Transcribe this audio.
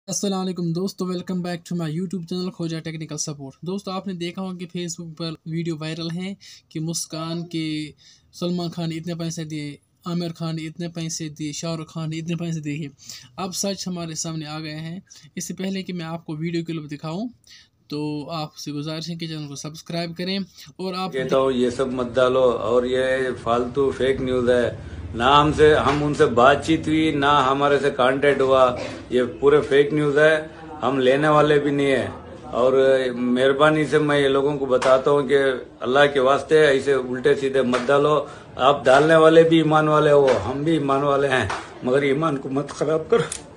अस्सलाम वालेकुम दोस्तों, welcome back to my YouTube channel Khoja technical support. दोस्तों, आपने देखा होगा कि फेसबुक पर वीडियो वायरल हैं कि मुस्कान के सलमान खान ने इतने पैसे दिए, आमिर खान ने इतने पैसे दिए, शाहरुख खान ने इतने पैसे दिए। अब सच हमारे सामने आ गए हैं। इससे पहले कि मैं आपको वीडियो क्लिप दिखाऊं तो आपसे गुजारिश है कि चैनल को सब्सक्राइब करें। और आप कहता हूँ ये सब मत डालो और ये फालतू फेक न्यूज है। ना हमसे हम उनसे बातचीत हुई, ना हमारे से कांटेक्ट हुआ। ये पूरे फेक न्यूज है, हम लेने वाले भी नहीं है। और मेहरबानी से मैं ये लोगों को बताता हूँ कि अल्लाह के वास्ते ऐसे उल्टे सीधे मत डालो। आप डालने वाले भी ईमान वाले हो, हम भी ईमान वाले हैं, मगर ईमान को मत खराब करो।